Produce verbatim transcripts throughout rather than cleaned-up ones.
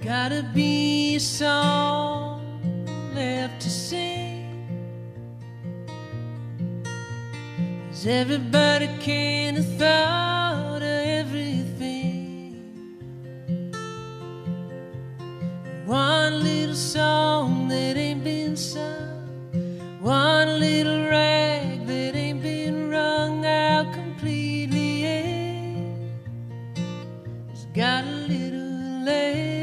Gotta be a song left to sing, 'cause everybody can't have thought of everything. One little song that ain't been sung, one little rag that ain't been wrung out completely yet, it's got a little left.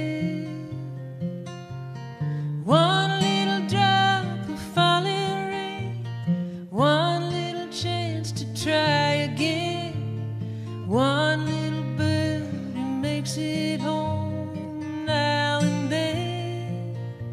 One little drop of falling rain, one little chance to try again, one little bird who makes it home now and then,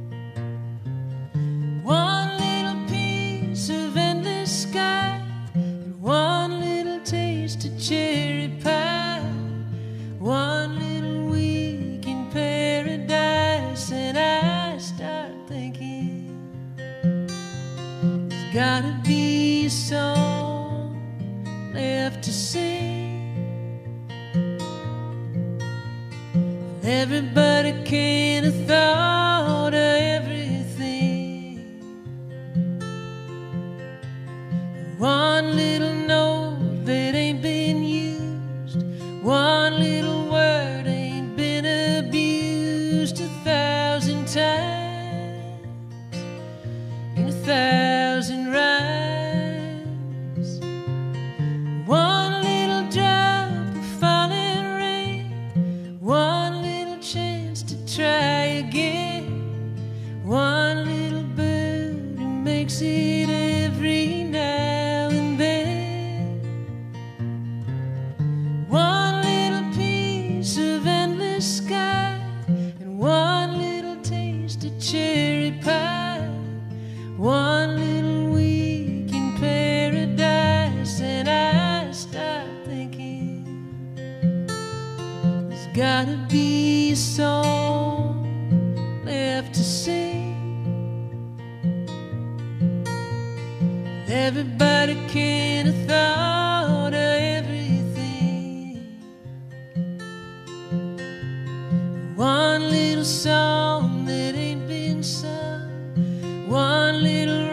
one little piece of endless sky, and one little taste of cherry pie, one little week in paradise, and I start thinking there's gotta be a song left to sing. Everybody can't have thought of everything. One little note that ain't been used, one little word ain't been abused a thousand times in a thousand rhymes. One little drop of falling rain, one little chance to try again, one little bird who makes it every now and then, one little piece of endless sky, and one little taste of cherry pie, one little week in paradise, and I start thinking there's gotta be a song left to sing. Everybody can't have thought of everything. One little song that ain't been sung, one little